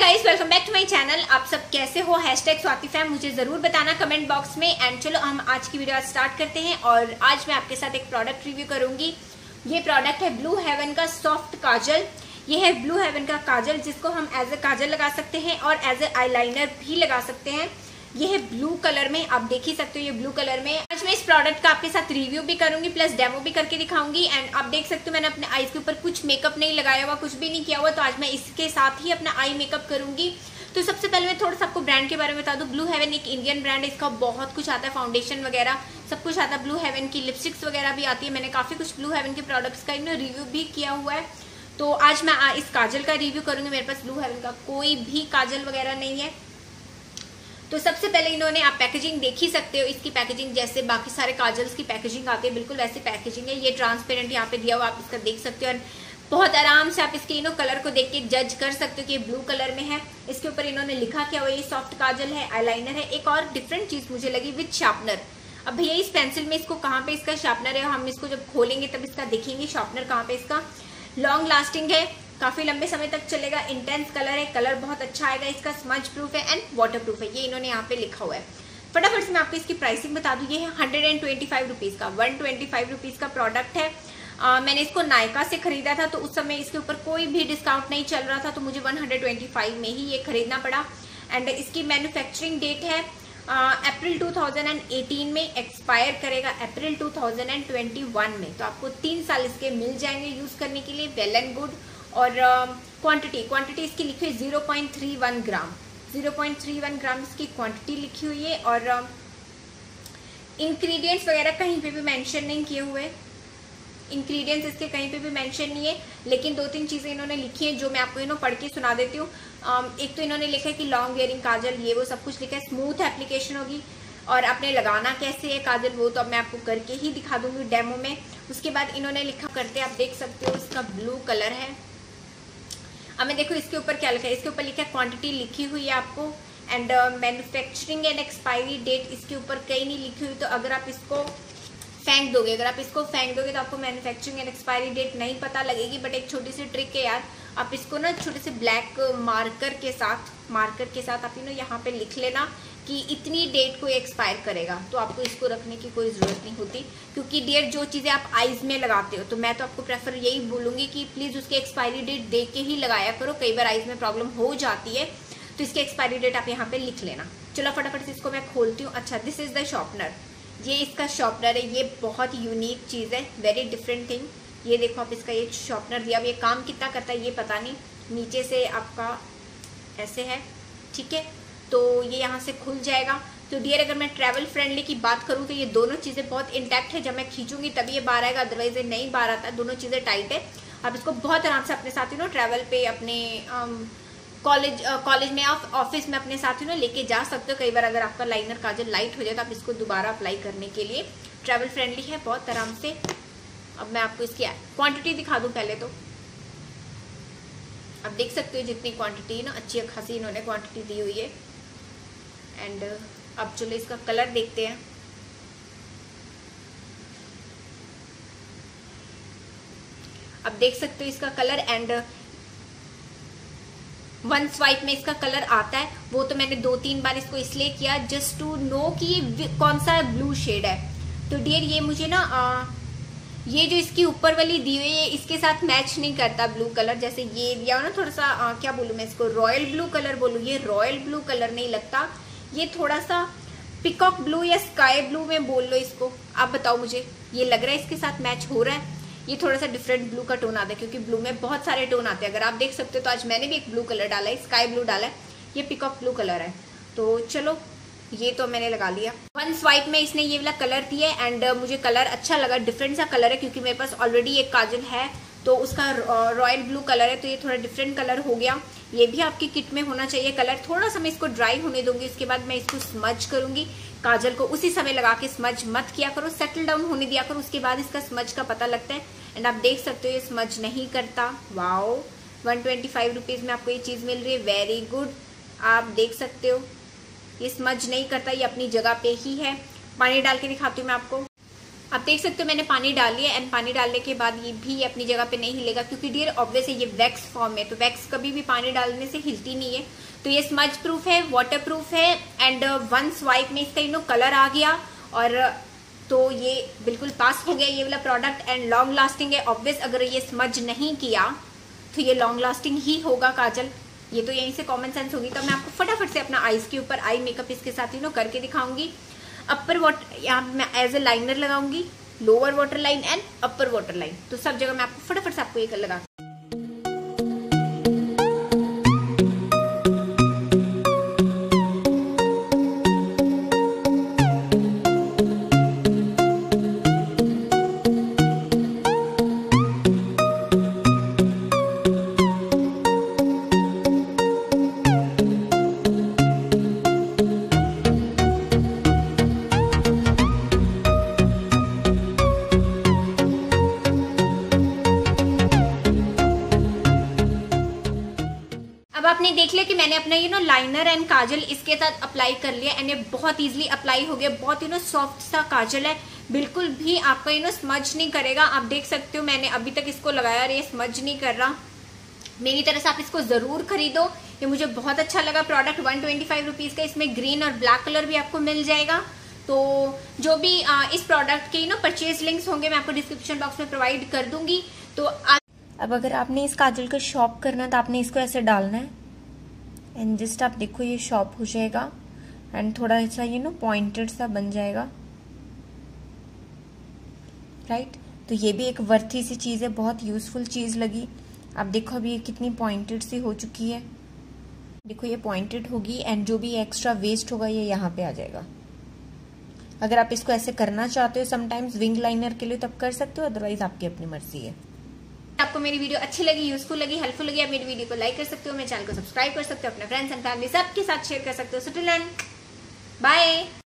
Guys, welcome back to my channel. आप सब कैसे हो? #स्वातिफैम मुझे जरूर बताना कमेंट बॉक्स में। एंड चलो हम आज की वीडियो स्टार्ट करते हैं। और आज मैं आपके साथ एक प्रोडक्ट रिव्यू करूंगी। ये प्रोडक्ट है ब्लू हेवन का सॉफ्ट काजल। ये है ब्लू हेवन का काजल, जिसको हम एज ए काजल लगा सकते हैं और एज ए आईलाइनर भी लगा सकते हैं। ये है ब्लू कलर में, आप देख ही सकते हो ये ब्लू कलर में। आज मैं इस प्रोडक्ट का आपके साथ रिव्यू भी करूंगी प्लस डेमो भी करके दिखाऊंगी। एंड आप देख सकते हो मैंने अपने आईज के ऊपर कुछ मेकअप नहीं लगाया हुआ, कुछ भी नहीं किया हुआ, तो आज मैं इसके साथ ही अपना आई मेकअप करूंगी। तो सबसे पहले मैं थोड़ा सा आपको ब्रांड के बारे में बता दूं। ब्लू हेवन एक इंडियन ब्रांड है, इसका बहुत कुछ आता है, फाउंडेशन वगैरह सब कुछ आता है। ब्लू हेवन की लिपस्टिक्स वगैरह भी आती है। मैंने काफी कुछ ब्लू हेवन के प्रोडक्ट्स का रिव्यू भी किया हुआ है। तो आज मैं इस काजल का रिव्यू करूंगी। मेरे पास ब्लू हेवन का कोई भी काजल वगैरह नहीं है। तो सबसे पहले इन्होंने, आप पैकेजिंग देख ही सकते हो, इसकी पैकेजिंग जैसे बाकी सारे काजल्स की पैकेजिंग आती है बिल्कुल वैसी पैकेजिंग है। ये ट्रांसपेरेंट यहाँ पे दिया हुआ, आप इसका देख सकते हो। और बहुत आराम से आप इसके कलर को देख के जज कर सकते हो कि ये ब्लू कलर में है। इसके ऊपर इन्होंने लिखा क्या हुआ, ये सॉफ्ट काजल है, आईलाइनर है। एक और डिफरेंट चीज मुझे लगी, विद शार्पनर। अब भैया इस पेंसिल में इसको कहाँ पे इसका शार्पनर है, हम इसको जब खोलेंगे तब इसका देखेंगे शार्पनर कहाँ पे इसका। लॉन्ग लास्टिंग है, काफी लंबे समय तक चलेगा। इंटेंस कलर है, कलर बहुत अच्छा आएगा इसका। स्मज प्रूफ है एंड वाटर प्रूफ है, ये इन्होंने यहाँ पे लिखा हुआ है। फटाफट से मैं आपको इसकी प्राइसिंग बता दूं। ये है 125 रुपीज का, 125 रुपीज का प्रोडक्ट है। मैंने इसको नायका से खरीदा था, तो उस समय इसके ऊपर कोई भी डिस्काउंट नहीं चल रहा था, तो मुझे 125 में ही ये खरीदना पड़ा। एंड इसकी मैन्युफैक्चरिंग डेट है अप्रैल 2018 में, एक्सपायर करेगा अप्रैल 2021 में। तो आपको 3 साल इसके मिल जाएंगे यूज करने के लिए, वेल एंड गुड। और क्वांटिटी इसकी लिखी हुई 0.31 ग्राम, 0.31 ग्राम इसकी क्वांटिटी लिखी हुई है। और इंग्रेडिएंट्स वगैरह कहीं पे भी मेंशन नहीं किए हुए, इंग्रेडिएंट्स इसके कहीं पे भी मेंशन नहीं है। लेकिन 2-3 चीजें इन्होंने लिखी हैं जो मैं आपको पढ़ के सुना देती हूँ। एक तो इन्होंने लिखा है कि लॉन्ग वेयरिंग काजल, ये वो सब कुछ लिखा है। स्मूथ एप्लीकेशन होगी। और आपने लगाना कैसे है काजल, वो तो अब मैं आपको करके ही दिखा दूंगी डेमो में। उसके बाद इन्होंने लिखा करते, आप देख सकते हो इसका ब्लू कलर है। अब मैं देखो इसके ऊपर क्या लिखा है, इसके ऊपर लिखा है क्वांटिटी लिखी हुई है आपको। And manufacturing and expiry date इसके ऊपर कहीं नहीं लिखी हुई। तो अगर आप इसको फेंक दोगे, तो आपको मैन्युफैक्चरिंग एंड एक्सपायरी डेट नहीं पता लगेगी। बट एक छोटी सी ट्रिक है यार, आप इसको ना छोटे से ब्लैक मार्कर के साथ आप यहाँ पे लिख लेना कि इतनी डेट को एक्सपायर करेगा। तो आपको इसको रखने की कोई जरूरत नहीं होती, क्योंकि डियर जो चीजें आप आईज में लगाते हो, तो मैं तो आपको प्रेफर यही बोलूंगी कि प्लीज उसकी एक्सपायरी डेट देख के ही लगाया करो। कई बार आईज में प्रॉब्लम हो जाती है, तो इसकी एक्सपायरी डेट आप यहाँ पे लिख लेना। चलो फटाफट से इसको मैं खोलती हूँ। अच्छा, दिस इज द शॉर्पनर, ये इसका शॉर्पनर है। ये बहुत यूनिक चीज है, वेरी डिफरेंट थिंग। ये देखो आप, इसका ये शॉर्पनर दिया, ये काम कितना करता है ये पता नहीं। नीचे से आपका ऐसे है, ठीक है, तो ये यहाँ से खुल जाएगा। तो डियर, अगर मैं ट्रैवल फ्रेंडली की बात करूँ तो ये दोनों चीजें बहुत इंटैक्ट है। जब मैं खींचूंगी तभी ये बाहर आएगा, अदरवाइज ये नहीं बाहर आता। दोनों चीजें टाइट है। आप इसको बहुत आराम से अपने साथ ट्रैवल पे, अपने कॉलेज में, ऑफिस में अपने साथ लेके जा सकते हो। कई बार अगर आपका लाइनर काजल लाइट हो जाए तो आप इसको दोबारा अप्लाई करने के लिए ट्रैवल फ्रेंडली है, बहुत आराम से। अब मैं आपको इसकी क्वांटिटी दिखा दूं पहले तो। आप देख सकते हो जितनी क्वांटिटी ना, अच्छी खासी इन्होंने क्वांटिटी दी हुई है। एंड अब चलो इसका कलर देखते हैं। अब देख सकते हो इसका कलर। एंड 1 स्वाइप में इसका कलर आता है। वो तो मैंने 2-3 बार इसको इसलिए किया जस्ट टू नो कि ये कौन सा ब्लू शेड है। तो डियर, ये मुझे ना ये जो इसकी ऊपर वाली दी हुई है इसके साथ मैच नहीं करता ब्लू कलर। जैसे ये दिया हो ना, थोड़ा सा क्या बोलूं मैं इसको, रॉयल ब्लू कलर बोलूं। ये रॉयल ब्लू कलर नहीं लगता, ये थोड़ा सा पिकॉक ब्लू या स्काई ब्लू में बोल लो इसको। आप बताओ मुझे, ये लग रहा है इसके साथ मैच हो रहा है? ये थोड़ा सा डिफरेंट ब्लू का टोन आता है, क्योंकि ब्लू में बहुत सारे टोन आते हैं। अगर आप देख सकते हो तो आज मैंने भी एक ब्लू कलर डाला है, स्काई ब्लू डाला है, ये पिकॉक ब्लू कलर है। तो चलो ये तो मैंने लगा लिया। 1 स्वाइप में इसने ये वाला कलर दिया है। एंड मुझे कलर अच्छा लगा, डिफरेंट सा कलर है, क्योंकि मेरे पास ऑलरेडी एक काजल है तो उसका रॉयल ब्लू कलर है, तो ये थोड़ा डिफरेंट कलर हो गया। ये भी आपकी किट में होना चाहिए कलर। थोड़ा सा मैं इसको ड्राई होने दूंगी, उसके बाद मैं इसको स्मज करूंगी। काजल को उसी समय लगा के स्मज मत किया करो, सेटल डाउन होने दिया करो, उसके बाद इसका स्मज का पता लगता है। एंड आप देख सकते हो ये स्मज नहीं करता। वाओ, 125 रुपीज में आपको ये चीज मिल रही है, वेरी गुड। आप देख सकते हो ये स्मज नहीं करता, ये अपनी जगह पे ही है। पानी डाल के दिखाती हूँ मैं आपको। आप देख सकते हो मैंने पानी डाल लिया एंड पानी डालने के बाद ये भी अपनी जगह पे नहीं हिलेगा, क्योंकि डियर ऑब्वियस है ये वैक्स फॉर्म है, तो वैक्स कभी भी पानी डालने से हिलती नहीं है। तो ये स्मज प्रूफ है, वाटर प्रूफ है एंड वन स्वाइप में इसका कलर आ गया और तो ये बिल्कुल पास हो गया ये वाला प्रोडक्ट एंड लॉन्ग लास्टिंग है। ऑब्वियस अगर ये स्मज नहीं किया तो ये लॉन्ग लास्टिंग ही होगा काजल, ये तो यहीं से कॉमन सेंस होगी। तो मैं आपको फटाफट से अपना आईज के ऊपर आई मेकअप इसके साथ करके दिखाऊंगी। अपर वाटर यहाँ मैं एज ए लाइनर लगाऊंगी, lower water line and upper water line, तो सब जगह मैं आपको फटाफट से आपको ये लगा। अब आपने देख लिया कि मैंने अपना लाइनर एंड काजल इसके साथ अप्लाई कर लिया एंड ये बहुत इजीली अप्लाई हो गया। बहुत सॉफ्ट सा काजल है, बिल्कुल भी आपका स्मज नहीं करेगा। आप देख सकते हो मैंने अभी तक इसको लगाया और ये स्मज नहीं कर रहा। मेरी तरह से आप इसको जरूर खरीदो, ये मुझे बहुत अच्छा लगा प्रोडक्ट। 125 रुपीज का, इसमें ग्रीन और ब्लैक कलर भी आपको मिल जाएगा। तो जो भी इस प्रोडक्ट के परचेज लिंक्स होंगे मैं आपको डिस्क्रिप्शन बॉक्स में प्रोवाइड कर दूंगी। तो अब अगर आपने इस काजल का शॉप करना है तो आपने इसको ऐसे डालना है एंड जस्ट आप देखो ये शॉप हो जाएगा एंड थोड़ा सा पॉइंटेड सा बन जाएगा, राइट। तो ये भी एक वर्थी सी चीज है, बहुत यूजफुल चीज लगी। आप देखो अभी ये कितनी पॉइंटेड सी हो चुकी है, देखो ये पॉइंटेड होगी एंड जो भी एक्स्ट्रा वेस्ट होगा ये यहाँ पे आ जाएगा। अगर आप इसको ऐसे करना चाहते हो समटाइम्स विंग लाइनर के लिए तब कर सकते हो, अदरवाइज आपकी अपनी मर्जी है। आपको मेरी वीडियो अच्छी लगी, यूजफुल लगी, हेल्पफुल लगी, आप मेरी वीडियो को लाइक कर सकते हो, मेरे चैनल को सब्सक्राइब कर सकते हो, अपने फ्रेंड्स एंड फैमिली सबके साथ शेयर कर सकते हो। So till then bye.